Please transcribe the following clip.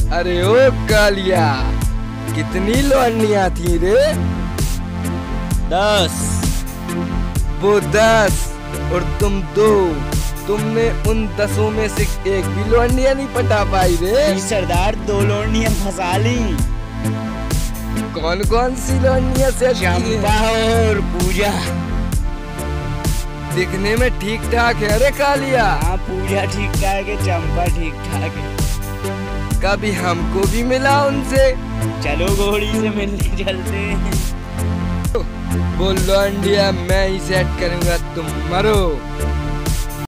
अरे ओ कालिया, कितनी लौंडियां थी रे? 10। वो 10 और तुम 2। तुमने उन 10 में से एक भी लौंडिया नहीं पटा पाई रे। सरदार 2 लौंडियां फंसा ली। कौन कौन सी लौंडियां से? चंपा और पूजा। दिखने में ठीक ठाक है रे कालिया। हाँ, पूजा ठीक ठाक है, चंपा ठीक ठाक है। कभी हमको भी मिला उनसे। चलो घोड़ी से मिलने चलते हैं। वो लौंडिया मैं ही सेट करूंगा, तुम मरो।